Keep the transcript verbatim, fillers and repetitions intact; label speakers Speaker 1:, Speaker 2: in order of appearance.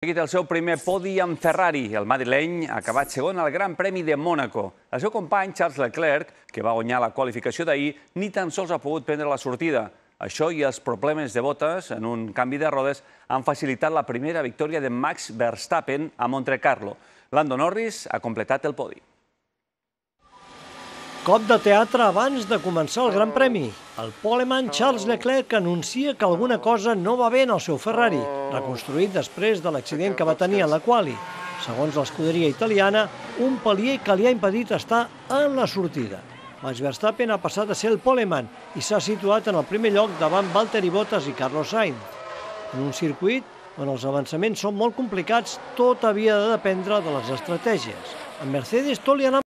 Speaker 1: aconseguit el seu primer podi amb Ferrari. El madrileny ha acabat segon al Gran Premi de Mònaco. El seu company, Charles Leclerc, que va guanyar la qualificació d'ahir, ni tan sols ha pogut prendre la sortida. Això i els problemes de botes en un canvi de rodes han facilitat la primera victòria de Max Verstappen a Montecarlo. Lando Norris ha completat el podi.
Speaker 2: Cop de teatre abans de començar el Gran Premi. El poleman Charles Leclerc anuncia que alguna cosa no va bé en el seu Ferrari, reconstruït després de l'accident que va tenir a la quali. Segons l'escuderia italiana, un palier que li ha impedit estar en la sortida. Max Verstappen ha passat a ser el poleman i s'ha situat en el primer lloc davant Valtteri Bottas i Carlos Sainz. En un circuit on els avançaments són molt complicats, tot havia de dependre de les estratègies. En Mercedes tot li ha anat